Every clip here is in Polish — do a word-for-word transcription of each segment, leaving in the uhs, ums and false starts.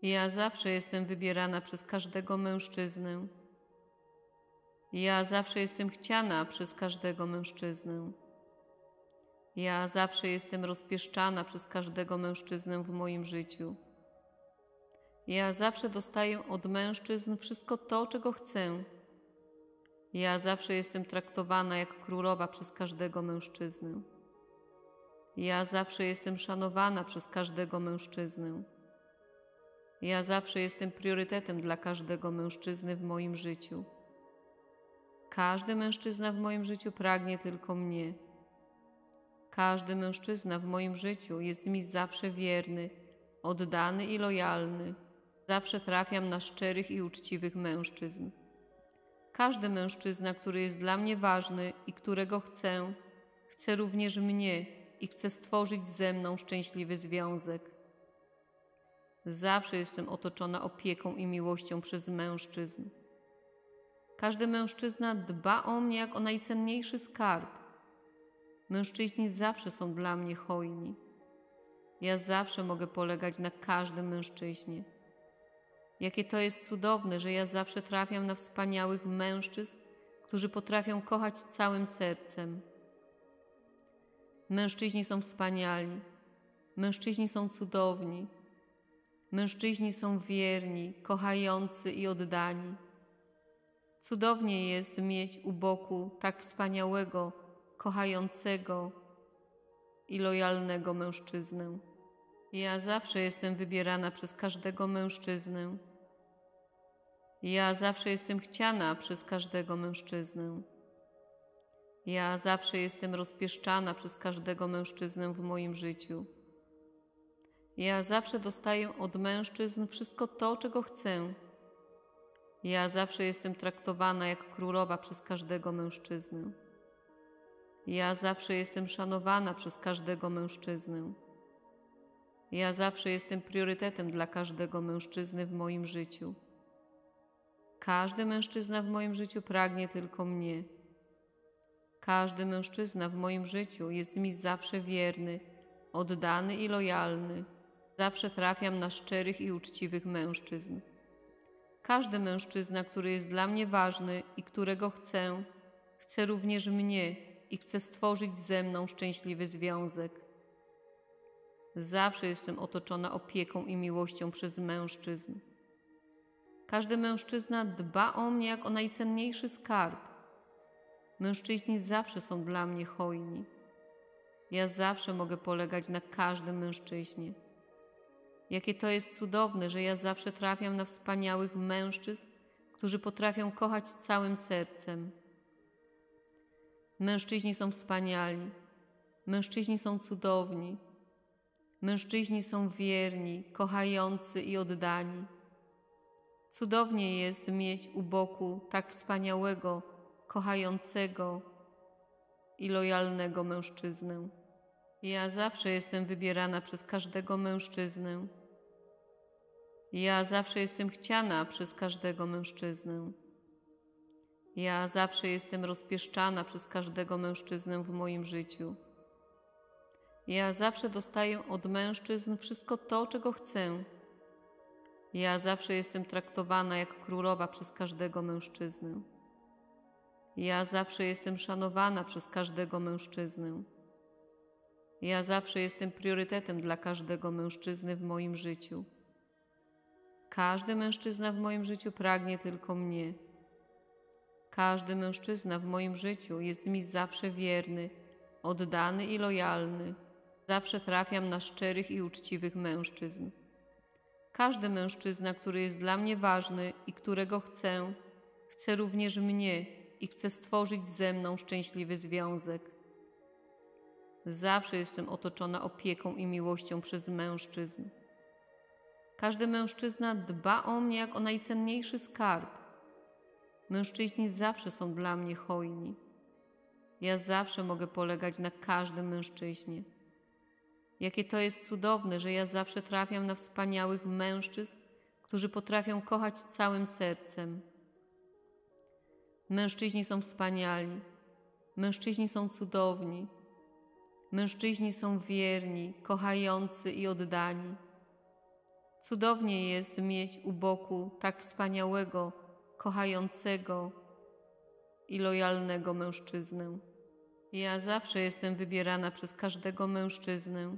Ja zawsze jestem wybierana przez każdego mężczyznę. Ja zawsze jestem chciana przez każdego mężczyznę. Ja zawsze jestem rozpieszczana przez każdego mężczyznę w moim życiu. Ja zawsze dostaję od mężczyzn wszystko to, czego chcę. Ja zawsze jestem traktowana jak królowa przez każdego mężczyznę. Ja zawsze jestem szanowana przez każdego mężczyznę. Ja zawsze jestem priorytetem dla każdego mężczyzny w moim życiu. Każdy mężczyzna w moim życiu pragnie tylko mnie. Każdy mężczyzna w moim życiu jest mi zawsze wierny, oddany i lojalny. Zawsze trafiam na szczerych i uczciwych mężczyzn. Każdy mężczyzna, który jest dla mnie ważny i którego chcę, chce również mnie i chce stworzyć ze mną szczęśliwy związek. Zawsze jestem otoczona opieką i miłością przez mężczyzn. Każdy mężczyzna dba o mnie jak o najcenniejszy skarb. Mężczyźni zawsze są dla mnie hojni. Ja zawsze mogę polegać na każdym mężczyźnie. Jakie to jest cudowne, że ja zawsze trafiam na wspaniałych mężczyzn, którzy potrafią kochać całym sercem. Mężczyźni są wspaniali. Mężczyźni są cudowni. Mężczyźni są wierni, kochający i oddani. Cudownie jest mieć u boku tak wspaniałego, kochającego i lojalnego mężczyznę. Ja zawsze jestem wybierana przez każdego mężczyznę. Ja zawsze jestem chciana przez każdego mężczyznę. Ja zawsze jestem rozpieszczana przez każdego mężczyznę w moim życiu. Ja zawsze dostaję od mężczyzn wszystko to, czego chcę. Ja zawsze jestem traktowana jak królowa przez każdego mężczyznę. Ja zawsze jestem szanowana przez każdego mężczyznę. Ja zawsze jestem priorytetem dla każdego mężczyzny w moim życiu. Każdy mężczyzna w moim życiu pragnie tylko mnie. Każdy mężczyzna w moim życiu jest mi zawsze wierny, oddany i lojalny. Zawsze trafiam na szczerych i uczciwych mężczyzn. Każdy mężczyzna, który jest dla mnie ważny i którego chcę, chce również mnie i chce stworzyć ze mną szczęśliwy związek. Zawsze jestem otoczona opieką i miłością przez mężczyzn. Każdy mężczyzna dba o mnie jak o najcenniejszy skarb. Mężczyźni zawsze są dla mnie hojni. Ja zawsze mogę polegać na każdym mężczyźnie. Jakie to jest cudowne, że ja zawsze trafiam na wspaniałych mężczyzn, którzy potrafią kochać całym sercem. Mężczyźni są wspaniali. Mężczyźni są cudowni. Mężczyźni są wierni, kochający i oddani. Cudownie jest mieć u boku tak wspaniałego, kochającego i lojalnego mężczyznę. Ja zawsze jestem wybierana przez każdego mężczyznę. Ja zawsze jestem chciana przez każdego mężczyznę. Ja zawsze jestem rozpieszczana przez każdego mężczyznę w moim życiu. Ja zawsze dostaję od mężczyzn wszystko to, czego chcę. Ja zawsze jestem traktowana jak królowa przez każdego mężczyznę. Ja zawsze jestem szanowana przez każdego mężczyznę. Ja zawsze jestem priorytetem dla każdego mężczyzny w moim życiu. Każdy mężczyzna w moim życiu pragnie tylko mnie. Każdy mężczyzna w moim życiu jest mi zawsze wierny, oddany i lojalny. Zawsze trafiam na szczerych i uczciwych mężczyzn. Każdy mężczyzna, który jest dla mnie ważny i którego chcę, chce również mnie i chce stworzyć ze mną szczęśliwy związek. Zawsze jestem otoczona opieką i miłością przez mężczyzn. Każdy mężczyzna dba o mnie jak o najcenniejszy skarb. Mężczyźni zawsze są dla mnie hojni. Ja zawsze mogę polegać na każdym mężczyźnie. Jakie to jest cudowne, że ja zawsze trafiam na wspaniałych mężczyzn, którzy potrafią kochać całym sercem. Mężczyźni są wspaniali. Mężczyźni są cudowni. Mężczyźni są wierni, kochający i oddani. Cudownie jest mieć u boku tak wspaniałego, kochającego i lojalnego mężczyznę. Ja zawsze jestem wybierana przez każdego mężczyznę.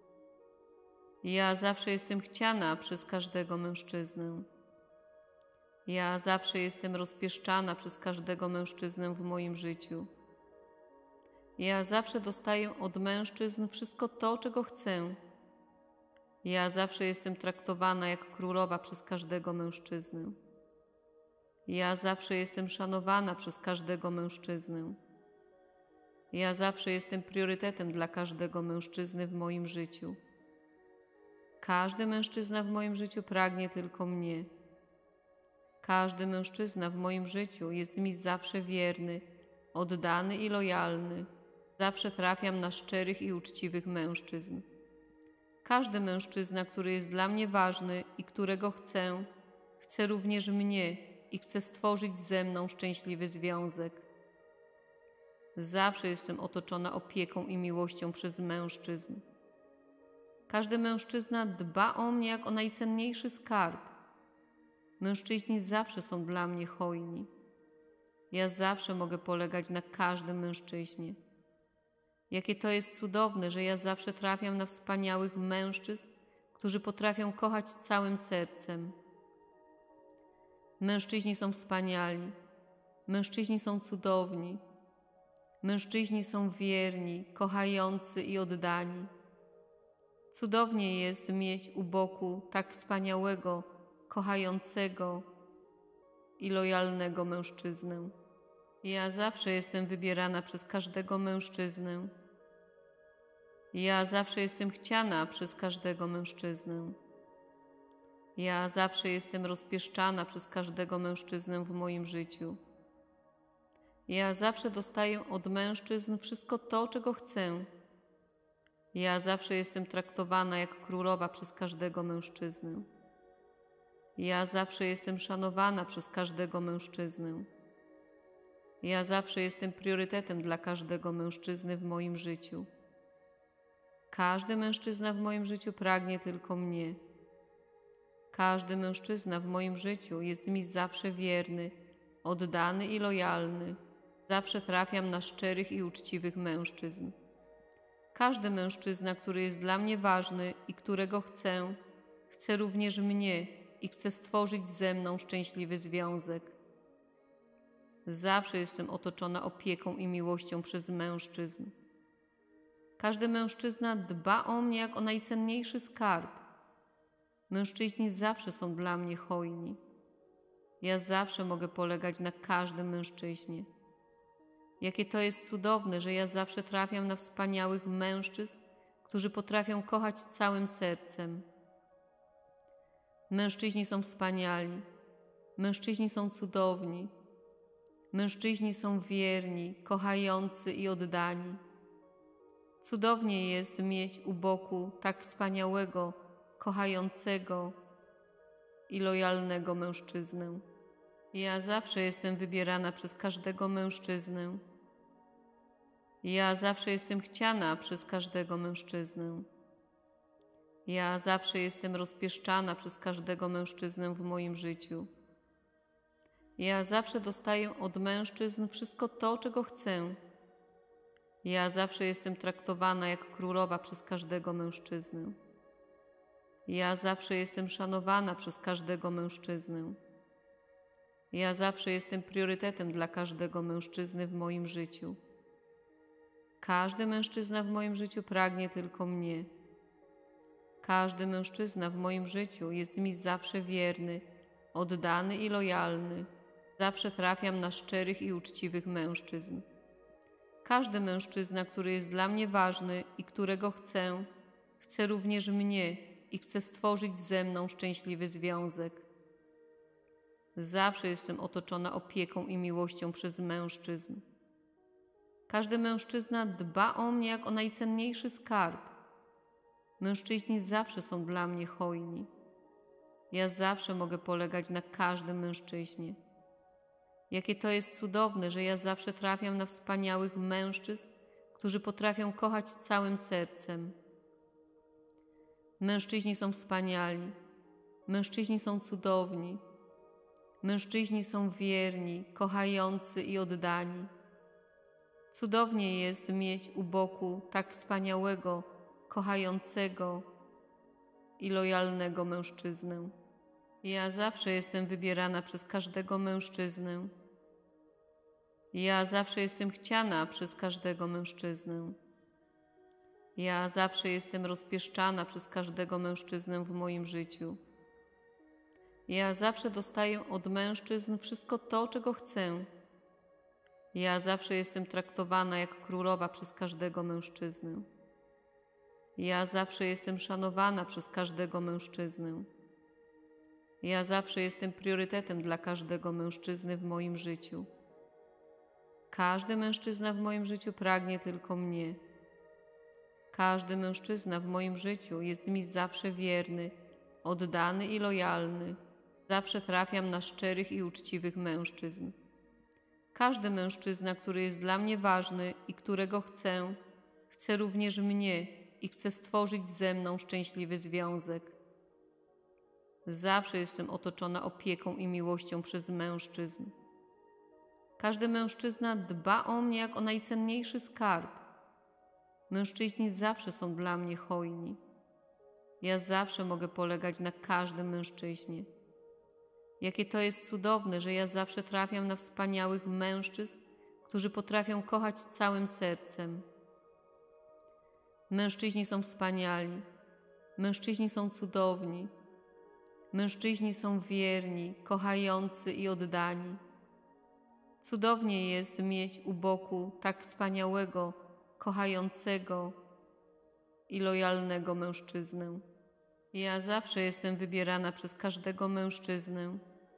Ja zawsze jestem chciana przez każdego mężczyznę. Ja zawsze jestem rozpieszczana przez każdego mężczyznę w moim życiu. Ja zawsze dostaję od mężczyzn wszystko to, czego chcę. Ja zawsze jestem traktowana jak królowa przez każdego mężczyznę. Ja zawsze jestem szanowana przez każdego mężczyznę. Ja zawsze jestem priorytetem dla każdego mężczyzny w moim życiu. Każdy mężczyzna w moim życiu pragnie tylko mnie. Każdy mężczyzna w moim życiu jest mi zawsze wierny, oddany i lojalny. Zawsze trafiam na szczerych i uczciwych mężczyzn. Każdy mężczyzna, który jest dla mnie ważny i którego chcę, chce również mnie i chce stworzyć ze mną szczęśliwy związek. Zawsze jestem otoczona opieką i miłością przez mężczyzn. Każdy mężczyzna dba o mnie jak o najcenniejszy skarb. Mężczyźni zawsze są dla mnie hojni. Ja zawsze mogę polegać na każdym mężczyźnie. Jakie to jest cudowne, że ja zawsze trafiam na wspaniałych mężczyzn, którzy potrafią kochać całym sercem. Mężczyźni są wspaniali. Mężczyźni są cudowni. Mężczyźni są wierni, kochający i oddani. Cudownie jest mieć u boku tak wspaniałego, kochającego i lojalnego mężczyznę. Ja zawsze jestem wybierana przez każdego mężczyznę. Ja zawsze jestem chciana przez każdego mężczyznę. Ja zawsze jestem rozpieszczana przez każdego mężczyznę w moim życiu. Ja zawsze dostaję od mężczyzn wszystko to, czego chcę. Ja zawsze jestem traktowana jak królowa przez każdego mężczyznę. Ja zawsze jestem szanowana przez każdego mężczyznę. Ja zawsze jestem priorytetem dla każdego mężczyzny w moim życiu. Każdy mężczyzna w moim życiu pragnie tylko mnie. Każdy mężczyzna w moim życiu jest mi zawsze wierny, oddany i lojalny. Zawsze trafiam na szczerych i uczciwych mężczyzn. Każdy mężczyzna, który jest dla mnie ważny i którego chcę, chce również mnie i chce stworzyć ze mną szczęśliwy związek. Zawsze jestem otoczona opieką i miłością przez mężczyzn. Każdy mężczyzna dba o mnie jak o najcenniejszy skarb. Mężczyźni zawsze są dla mnie hojni. Ja zawsze mogę polegać na każdym mężczyźnie. Jakie to jest cudowne, że ja zawsze trafiam na wspaniałych mężczyzn, którzy potrafią kochać całym sercem. Mężczyźni są wspaniali. Mężczyźni są cudowni. Mężczyźni są wierni, kochający i oddani. Cudownie jest mieć u boku tak wspaniałego, kochającego i lojalnego mężczyznę. Ja zawsze jestem wybierana przez każdego mężczyznę. Ja zawsze jestem chciana przez każdego mężczyznę. Ja zawsze jestem rozpieszczana przez każdego mężczyznę w moim życiu. Ja zawsze dostaję od mężczyzn wszystko to, czego chcę. Ja zawsze jestem traktowana jak królowa przez każdego mężczyznę. Ja zawsze jestem szanowana przez każdego mężczyznę. Ja zawsze jestem priorytetem dla każdego mężczyzny w moim życiu. Każdy mężczyzna w moim życiu pragnie tylko mnie. Każdy mężczyzna w moim życiu jest mi zawsze wierny, oddany i lojalny. Zawsze trafiam na szczerych i uczciwych mężczyzn. Każdy mężczyzna, który jest dla mnie ważny i którego chcę, chce również mnie i chce stworzyć ze mną szczęśliwy związek. Zawsze jestem otoczona opieką i miłością przez mężczyzn. Każdy mężczyzna dba o mnie jak o najcenniejszy skarb. Mężczyźni zawsze są dla mnie hojni. Ja zawsze mogę polegać na każdym mężczyźnie. Jakie to jest cudowne, że ja zawsze trafiam na wspaniałych mężczyzn, którzy potrafią kochać całym sercem. Mężczyźni są wspaniali. Mężczyźni są cudowni. Mężczyźni są wierni, kochający i oddani. Cudownie jest mieć u boku tak wspaniałego, kochającego i lojalnego mężczyznę. Ja zawsze jestem wybierana przez każdego mężczyznę. Ja zawsze jestem chciana przez każdego mężczyznę. Ja zawsze jestem rozpieszczana przez każdego mężczyznę w moim życiu. Ja zawsze dostaję od mężczyzn wszystko to, czego chcę. Ja zawsze jestem traktowana jak królowa przez każdego mężczyznę. Ja zawsze jestem szanowana przez każdego mężczyznę. Ja zawsze jestem priorytetem dla każdego mężczyzny w moim życiu. Każdy mężczyzna w moim życiu pragnie tylko mnie. Każdy mężczyzna w moim życiu jest mi zawsze wierny, oddany i lojalny. Zawsze trafiam na szczerych i uczciwych mężczyzn. Każdy mężczyzna, który jest dla mnie ważny i którego chcę, chce również mnie i chce stworzyć ze mną szczęśliwy związek. Zawsze jestem otoczona opieką i miłością przez mężczyzn. Każdy mężczyzna dba o mnie jak o najcenniejszy skarb. Mężczyźni zawsze są dla mnie hojni. Ja zawsze mogę polegać na każdym mężczyźnie. Jakie to jest cudowne, że ja zawsze trafiam na wspaniałych mężczyzn, którzy potrafią kochać całym sercem. Mężczyźni są wspaniali. Mężczyźni są cudowni. Mężczyźni są wierni, kochający i oddani. Cudownie jest mieć u boku tak wspaniałego, kochającego i lojalnego mężczyznę. Ja zawsze jestem wybierana przez każdego mężczyznę.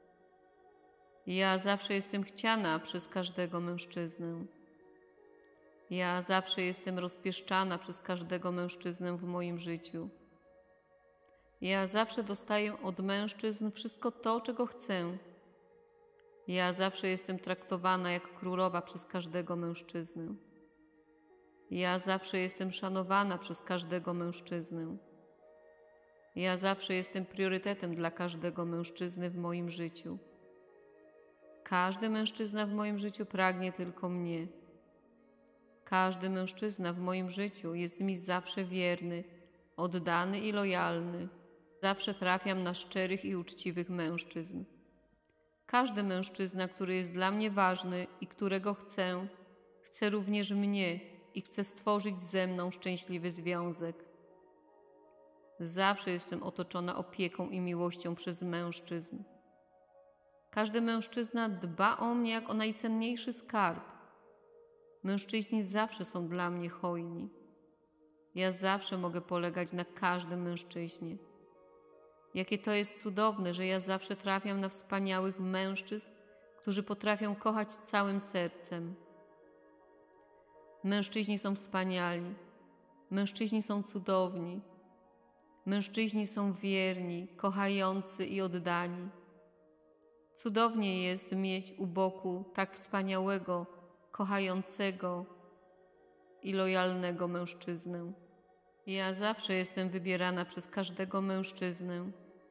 Ja zawsze jestem chciana przez każdego mężczyznę. Ja zawsze jestem rozpieszczana przez każdego mężczyznę w moim życiu. Ja zawsze dostaję od mężczyzn wszystko to, czego chcę. Ja zawsze jestem traktowana jak królowa przez każdego mężczyznę. Ja zawsze jestem szanowana przez każdego mężczyznę. Ja zawsze jestem priorytetem dla każdego mężczyzny w moim życiu. Każdy mężczyzna w moim życiu pragnie tylko mnie. Każdy mężczyzna w moim życiu jest mi zawsze wierny, oddany i lojalny. Zawsze trafiam na szczerych i uczciwych mężczyzn. Każdy mężczyzna, który jest dla mnie ważny i którego chcę, chce również mnie i chce stworzyć ze mną szczęśliwy związek. Zawsze jestem otoczona opieką i miłością przez mężczyzn. Każdy mężczyzna dba o mnie jak o najcenniejszy skarb. Mężczyźni zawsze są dla mnie hojni. Ja zawsze mogę polegać na każdym mężczyźnie. Jakie to jest cudowne, że ja zawsze trafiam na wspaniałych mężczyzn, którzy potrafią kochać całym sercem. Mężczyźni są wspaniali. Mężczyźni są cudowni. Mężczyźni są wierni, kochający i oddani. Cudownie jest mieć u boku tak wspaniałego, kochającego i lojalnego mężczyznę. Ja zawsze jestem wybierana przez każdego mężczyznę.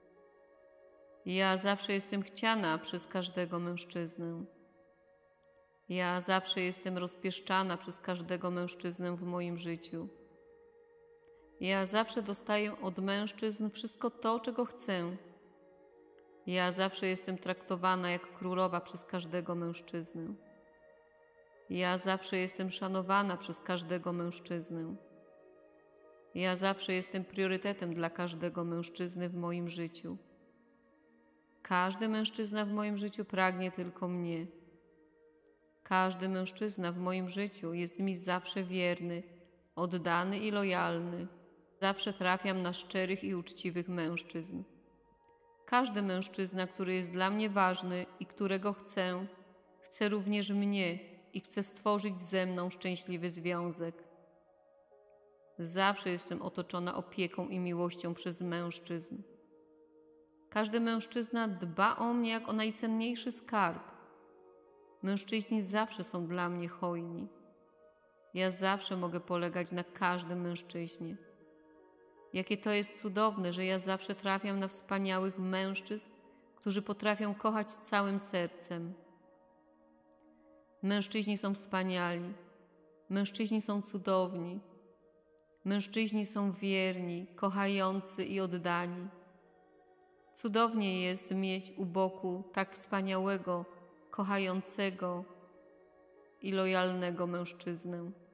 Ja zawsze jestem chciana przez każdego mężczyznę. Ja zawsze jestem rozpieszczana przez każdego mężczyznę w moim życiu. Ja zawsze dostaję od mężczyzn wszystko to, czego chcę. Ja zawsze jestem traktowana jak królowa przez każdego mężczyznę. Ja zawsze jestem szanowana przez każdego mężczyznę. Ja zawsze jestem priorytetem dla każdego mężczyzny w moim życiu. Każdy mężczyzna w moim życiu pragnie tylko mnie. Każdy mężczyzna w moim życiu jest mi zawsze wierny, oddany i lojalny. Zawsze trafiam na szczerych i uczciwych mężczyzn. Każdy mężczyzna, który jest dla mnie ważny i którego chcę, chce również mnie i chce stworzyć ze mną szczęśliwy związek. Zawsze jestem otoczona opieką i miłością przez mężczyzn. Każdy mężczyzna dba o mnie jak o najcenniejszy skarb. Mężczyźni zawsze są dla mnie hojni. Ja zawsze mogę polegać na każdym mężczyźnie. Jakie to jest cudowne, że ja zawsze trafiam na wspaniałych mężczyzn, którzy potrafią kochać całym sercem. Mężczyźni są wspaniali. Mężczyźni są cudowni. Mężczyźni są wierni, kochający i oddani. Cudownie jest mieć u boku tak wspaniałego, kochającego i lojalnego mężczyznę.